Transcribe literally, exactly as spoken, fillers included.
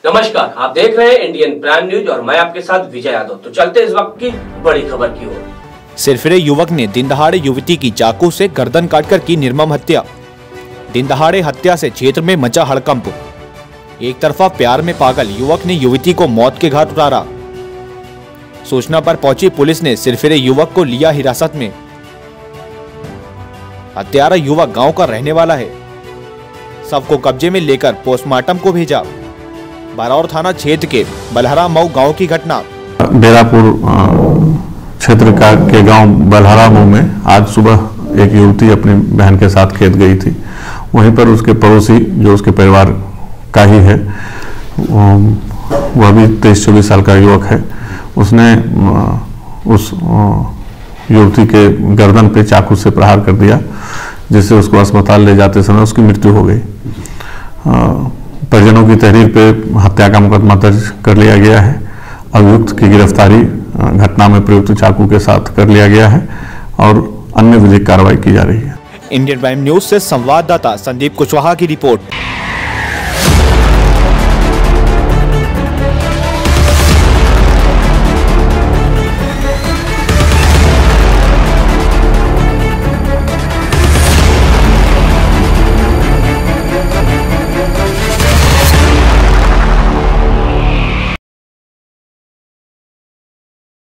नमस्कार, आप देख रहे हैं इंडियन प्राइम न्यूज और मैं आपके साथ विजय यादव। तो चलते इस वक्त की बड़ी खबर की ओर। सिरफिरे युवक ने दिन दहाड़े युवती की चाकू से गर्दन काटकर की निर्मम हत्या। दिन दहाड़े हत्या से क्षेत्र में मचा हड़कंप। एक तरफा प्यार में पागल युवक ने युवती को मौत के घाट उतारा। सूचना पर पहुंची पुलिस ने सिरफिरे युवक को लिया हिरासत में। हत्यारा युवक गांव का रहने वाला है। शव को कब्जे में लेकर पोस्टमार्टम को भेजा। बारौर थाना क्षेत्र के बलहरा मऊ गांव की घटना। डेरापुर क्षेत्र का के गांव बलहरा मऊ में आज सुबह एक युवती अपनी बहन के साथ खेत गई थी। वहीं पर उसके पड़ोसी जो उसके परिवार का ही है, वह भी तेईस चौबीस साल का युवक है, उसने उस युवती के गर्दन पे चाकू से प्रहार कर दिया, जिससे उसको अस्पताल ले जाते समय उसकी मृत्यु हो गई। परिजनों की तहरीर पे हत्या का मुकदमा दर्ज कर लिया गया है। अभियुक्त की गिरफ्तारी घटना में प्रयुक्त चाकू के साथ कर लिया गया है और अन्य विधिक कार्रवाई की जा रही है। इंडियन प्राइम न्यूज से संवाददाता संदीप कुशवाहा की रिपोर्ट।